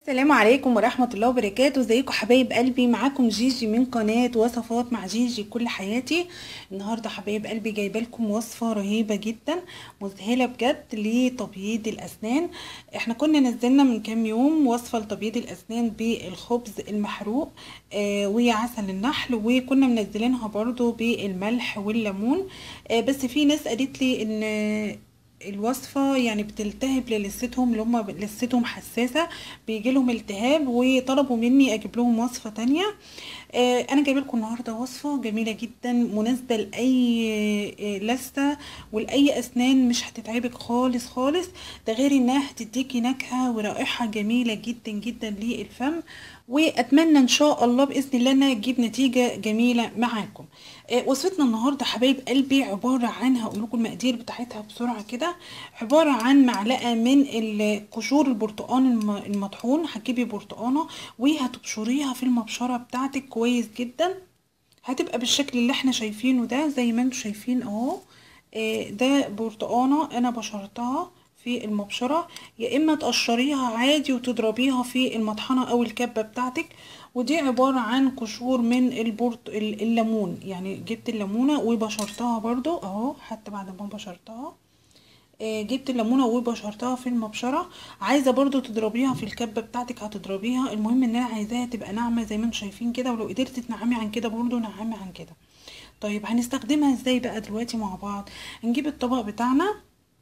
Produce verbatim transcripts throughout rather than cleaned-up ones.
السلام عليكم ورحمة الله وبركاته. ازيكم حبايب قلبي؟ معاكم جيجي من قناة وصفات مع جيجي كل حياتي. النهاردة حبايب قلبي جايبه لكم وصفة رهيبة جدا مذهلة بجد لتبييض الأسنان. احنا كنا نزلنا من كام يوم وصفة لتبييض الأسنان بالخبز المحروق آه وعسل النحل، وكنا منزلينها برضو بالملح والليمون. آه بس في ناس قالت لي ان الوصفة يعني بتلتهب للثتهم، اللي هم لثتهم حساسة بيجي لهم التهاب، وطلبوا مني اجيب لهم وصفة تانية. آه انا جايبه لكم النهارده وصفة جميلة جدا مناسبة لاي آه لثة ولاي اسنان، مش هتتعبك خالص خالص. ده غير انها هتديكي نكهة ورائحة جميلة جدا جدا للفم، واتمنى ان شاء الله باذن الله انها تجيب نتيجة جميلة معاكم. آه وصفتنا النهارده حبايب قلبي عبارة عن، هقول لكم المقادير بتاعتها بسرعة كده. عبارة عن معلقة من قشور البرتقال المطحون. هتجيبي برتقانة وهتبشريها في المبشرة بتاعتك كويس جدا، هتبقى بالشكل اللي احنا شايفينه ده زي ما انتم شايفين اهو. آه ده برتقانة انا بشرتها في المبشرة، يا اما تقشريها عادي وتضربيها في المطحنة او الكبة بتاعتك. ودي عبارة عن قشور من البرت الليمون، يعني جبت الليمونة وبشرتها برضو اهو حتى بعد ما بشرتها. آه جبت الليمونه وبشرتها في المبشره. عايزه برضو تضربيها في الكبه بتاعتك هتضربيها، المهم ان انا عايزاها تبقى ناعمه زي ما انتم شايفين كده، ولو قدرتي تنعمي عن كده برضو نعمي عن كده. طيب هنستخدمها ازاي بقى دلوقتي مع بعض؟ هنجيب الطبق بتاعنا،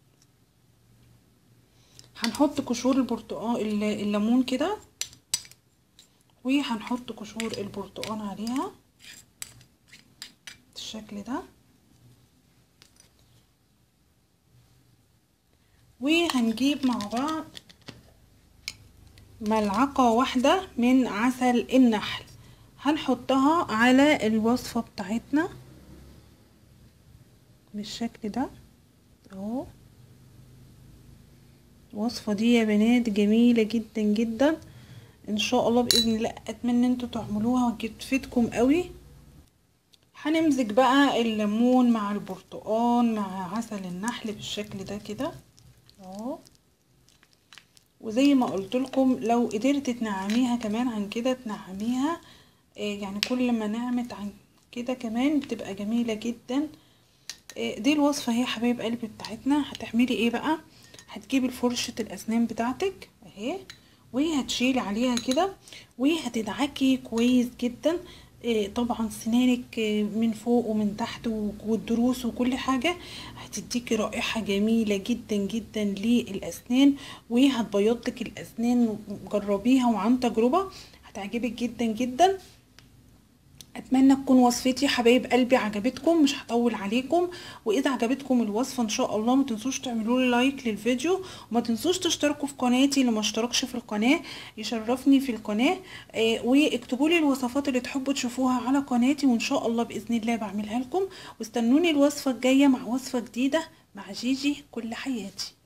هنحط قشور البرتقال الليمون كده، وهنحط قشور البرتقال عليها بالشكل ده، وهنجيب مع بعض ملعقة واحدة من عسل النحل، هنحطها على الوصفة بتاعتنا بالشكل ده اهو. الوصفة دي يا بنات جميلة جدا جدا ان شاء الله باذن الله، اتمنى انتوا تعملوها وتفيدكم قوي. هنمزج بقى الليمون مع البرتقال مع عسل النحل بالشكل ده كده اهو. وزي ما قلت لكم لو قدرت تنعميها كمان عن كده تنعميها، يعني كل ما نعمت عن كده كمان بتبقى جميلة جدا. دي الوصفة هي حبايب قلبي بتاعتنا. هتعملي ايه بقى؟ هتجيبي فرشة الاسنان بتاعتك اهي، وهتشيلي عليها كده وهتدعكي كويس جدا. طبعا سنانك من فوق ومن تحت والضروس وكل حاجة هتديكي رائحة جميلة جدا جدا للأسنان، وهتبيضلك الأسنان. جربيها وعن تجربة هتعجبك جدا جدا. اتمنى تكون وصفتي حبايب قلبي عجبتكم، مش هطول عليكم. واذا عجبتكم الوصفه ان شاء الله ما تنسوش تعملوا لي لايك للفيديو، وما تنسوش تشتركوا في قناتي اللي ما اشتركش في القناه يشرفني في القناه. آه واكتبوا لي الوصفات اللي تحبوا تشوفوها على قناتي، وان شاء الله باذن الله بعملها لكم. واستنوني الوصفه الجايه مع وصفه جديده مع جيجي كل حياتي.